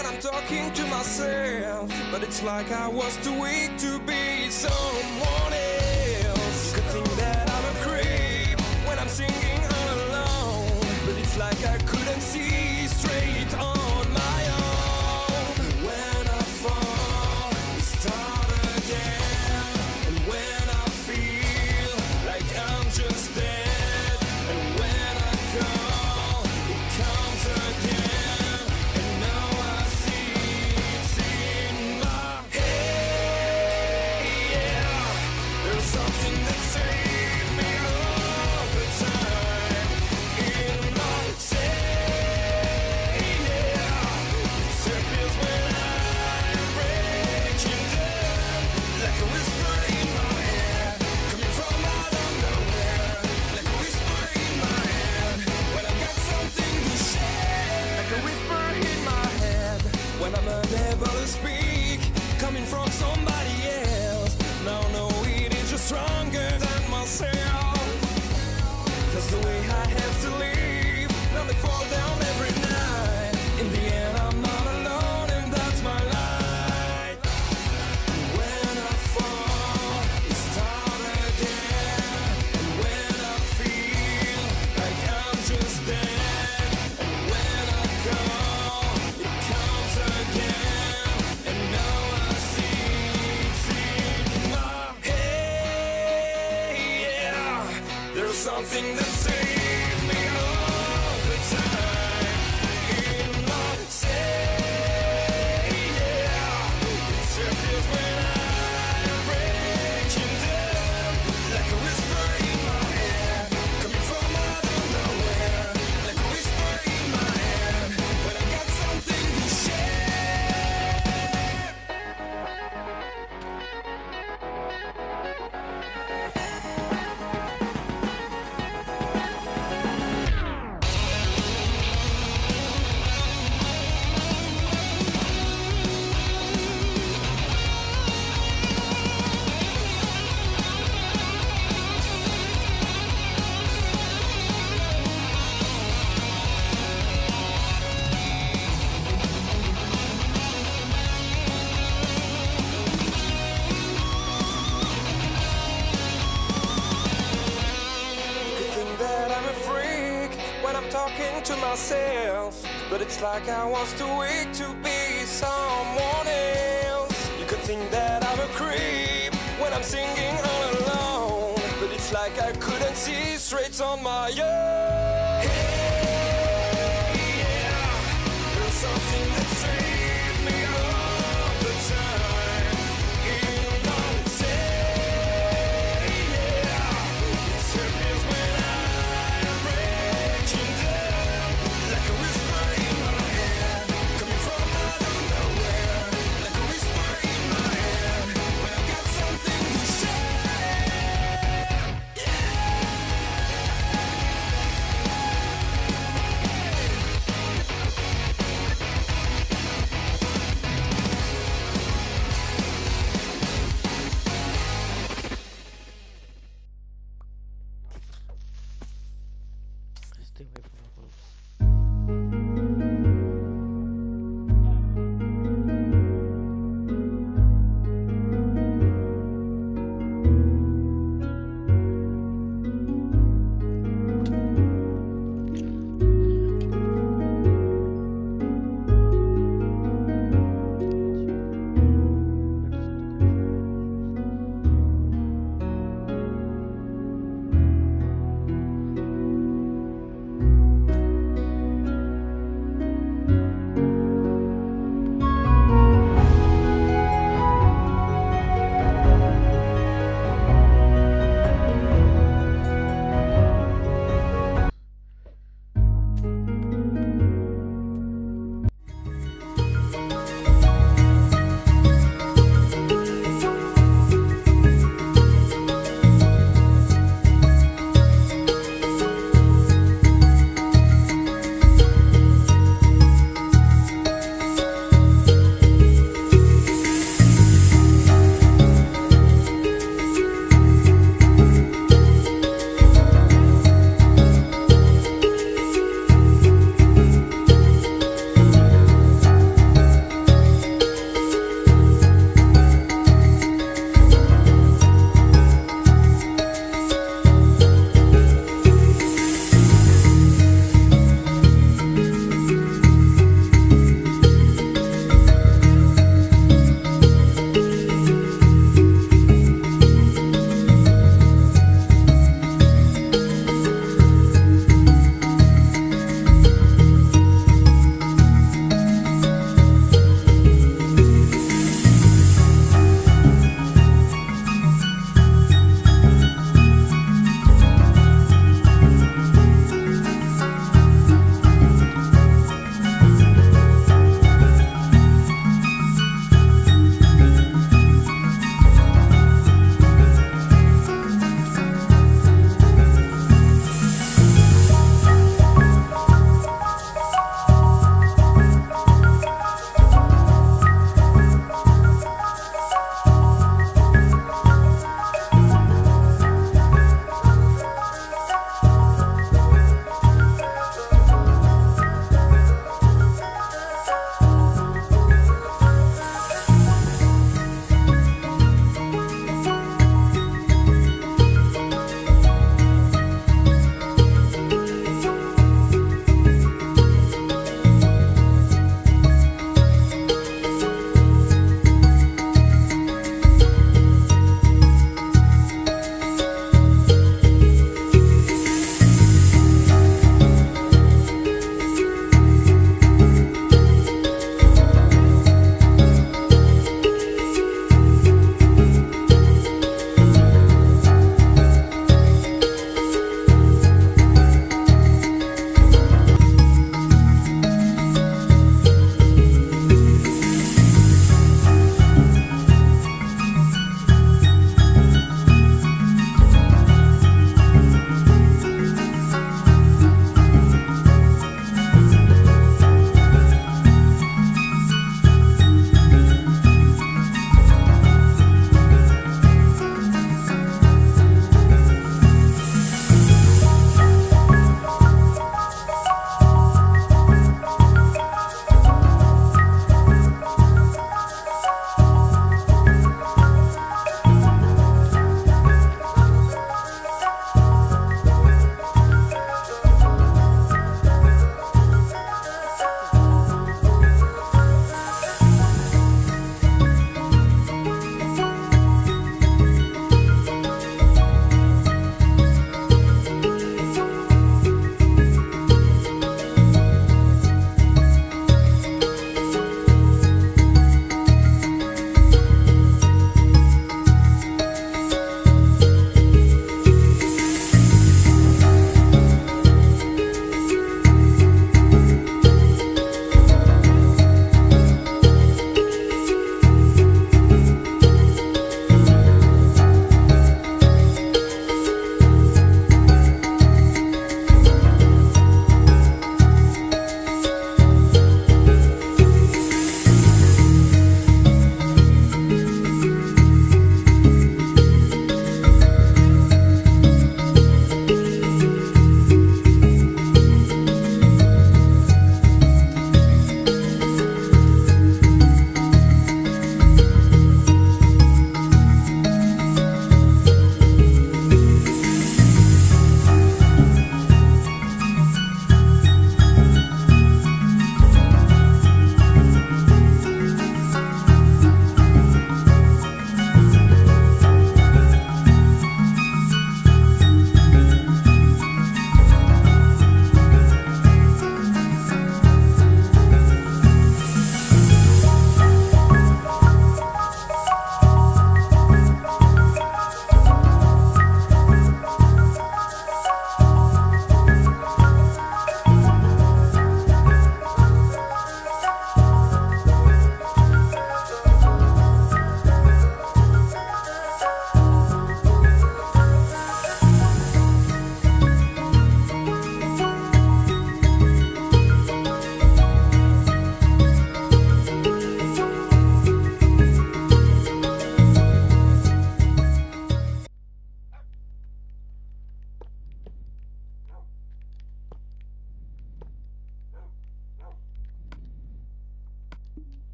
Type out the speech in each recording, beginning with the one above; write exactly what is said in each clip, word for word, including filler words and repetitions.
when I'm talking to myself, but it's like I was too weak to be someone else. You could think that I'm a creep when I'm singing all alone, but it's like I couldn't see straight on my own. When I fall, I start again, and when I feel like I'm just dead, and when I call, it comes again, and now I see it's in my head. Yeah, there's something that saves me all the time in my say. Yeah, it surfaces when I'm breaking down, like a whisper in my head, coming from out of nowhere, like a whisper in my head, when I've got something to share, like a whisper in my head, when I'm unable to speak, coming from somebody else. Now no, it is just stronger than myself. That's the way I have to live. Now they fall down every night. In the end, I'm not alone, and that's my light. When I fall, I start again. And when I feel like I'm just dead, and when I call, it comes again. And now I see it's in my head. Yeah, there's something that saves me all the time in my say. Yeah, it surfaces when I'm breaking down, like a whisper in my head, coming from out of nowhere, like a whisper in my head, when I got something to share. You think that I'm a freak when I'm talking to myself, but it's like I was too weak to be someone else. You could think that I'm a creep when I'm singing all alone, but it's like I couldn't see straight on my own. Hey, yeah, there's something that saves me all the time in my say. Yeah, it surfaces when I'm breaking down, like a whisper in my head, coming from out of nowhere, like a whisper in my head, when I've got something to share. Yeah.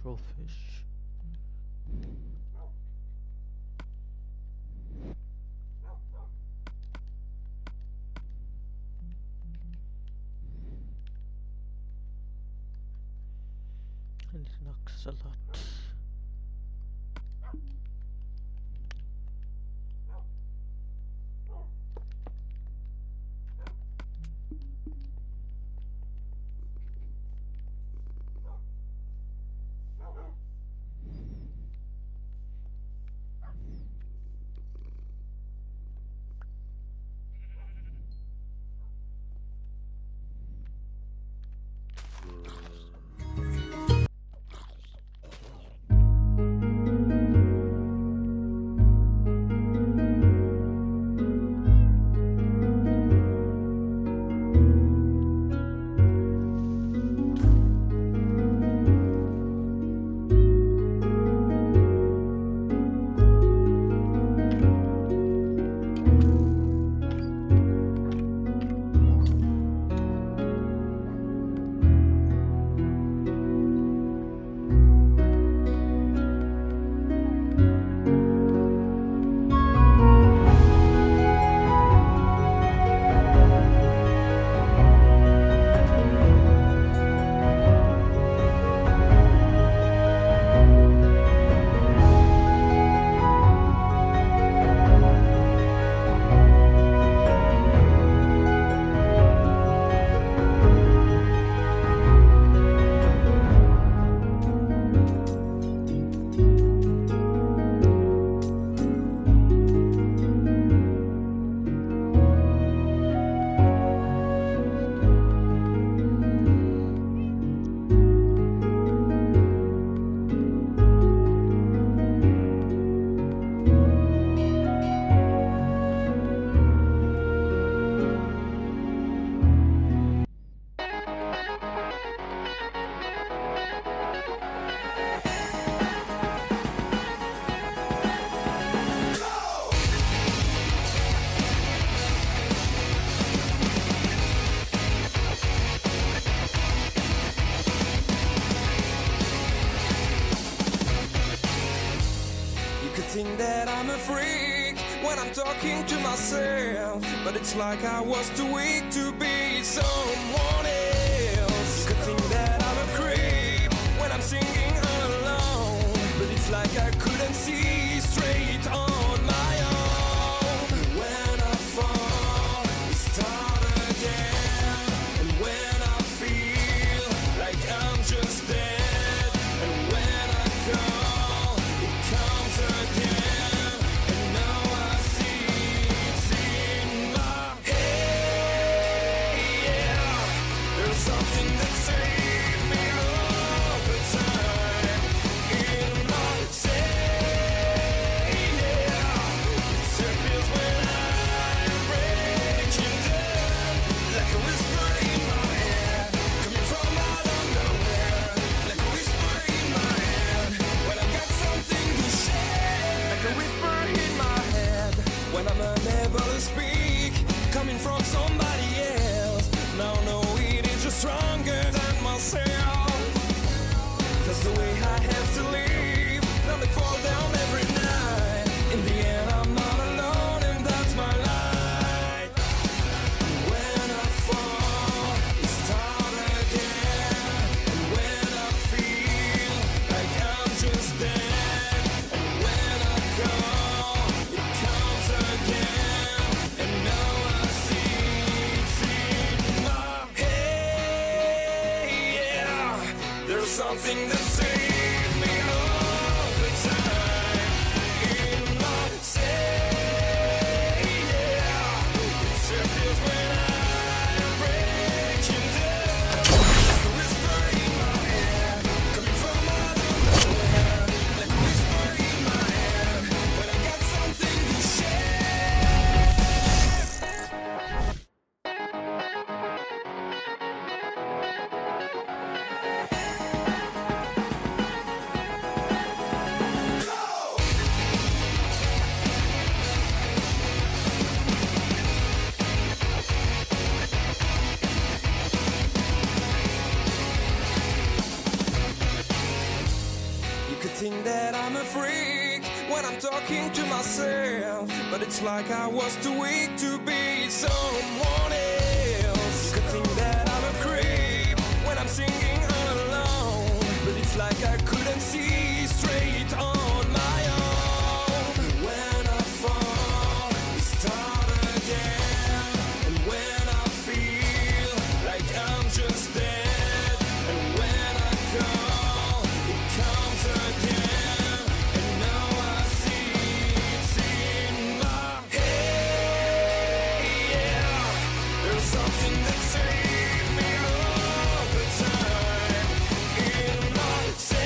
several fish. And it knocks a lot. Think that I'm a freak when I'm talking to myself, but it's like I was too weak to be someone else. You could think that I'm a creep when I'm singing all alone, but it's like I couldn't see straight on my own. When I fall, I start again, and when I feel like I'm just dead, and when I call, it comes again. When I'm unable to speak, coming from somebody else. Now no, it is just stronger than myself. That's the way I have to live. Let me fall down every night. In the end, I'm not alone, and that's my life. When I fall, I start again. And when I feel like I'm just dead, and when I call, it comes again. And now I see it's in my head. Yeah, there's something that saves me all the time. In my say, yeah, it circles when I'm breaking down. Like a whisper in my head, coming from out of nowhere. Like a whisper in my head, when I got something to share. when I'm talking to myself, but it's like I was too weak to be someone else. You could think that I'm a creep when I'm singing all alone, but it's like I couldn't see straight on my own. When I fall, we start again, and when I feel like I'm just dead, and when I call, it comes again, and now I see it's in my head. Yeah, there's something that saves me all the time in my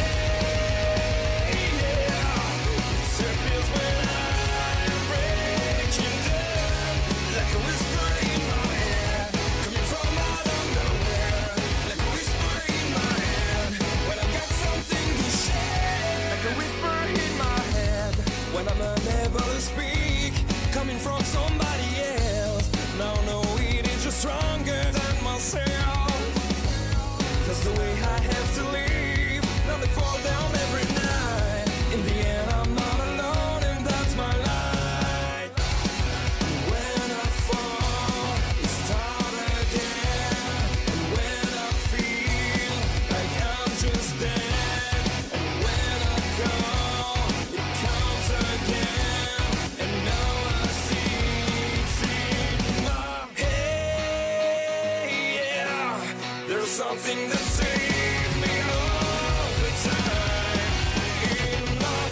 say. Yeah, it circles when I'm breaking down, like a whisper in my head, coming from out of nowhere, like a whisper in my head, when I got something to share, like a whisper in my head, when I'm unable to speak, coming from somebody else. Now I know it is just stronger than myself. That's the way I have to live. Now they fall down every night. In the end, I'm not alone, and that's my light. When I fall, we start again. And when I feel like I'm just dead, and when I call, it comes again. And now I see it's in my head. Yeah, there's something that saves me all the time in my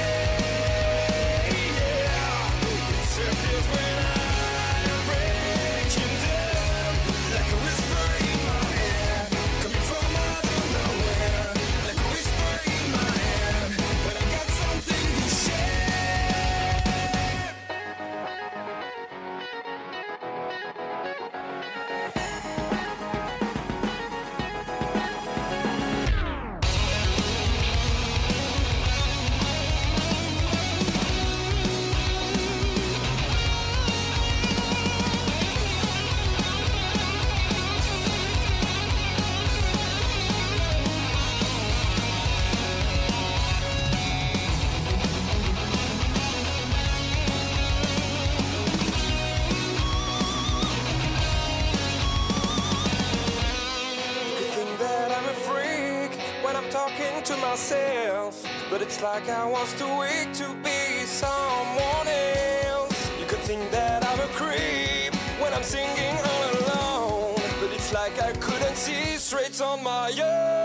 say. Yeah, it circles when I'm breaking down, like a whisper in my head, coming from out of nowhere, like a whisper in my head, when I got something to share. You think that I'm a freak when I'm talking to myself, but it's like I was too weak to be someone else. You could think that I'm a creep when I'm singing all alone, but it's like I couldn't see straight on my own.